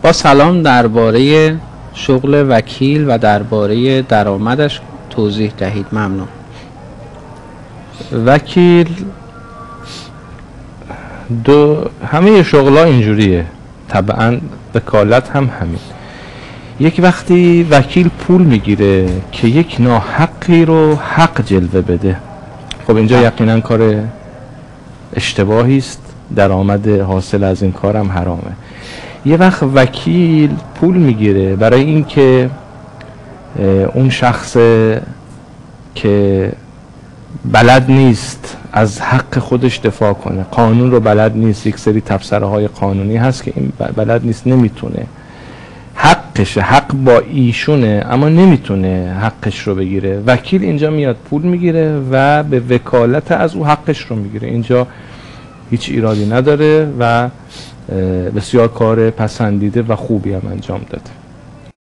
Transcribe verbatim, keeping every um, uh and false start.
با سلام، درباره شغل وکیل و درباره درآمدش توضیح دهید. ممنون. وکیل دو همه شغل‌ها اینجوریه، طبعا وکالت هم همین. یک وقتی وکیل پول میگیره که یک ناحقی رو حق جلوه بده، خب اینجا یقینا کار اشتباهی است، درآمد حاصل از این کارم حرامه. یه وقت وکیل پول میگیره برای اینکه اون شخص که بلد نیست از حق خودش دفاع کنه، قانون رو بلد نیست، یک سری تفسیرهای های قانونی هست که این بلد نیست، نمیتونه حقشه، حق با ایشونه اما نمیتونه حقش رو بگیره، وکیل اینجا میاد پول میگیره و به وکالت از او حقش رو میگیره. اینجا هیچ ایرادی نداره و بسیار کار پسندیده و خوبی هم انجام داده.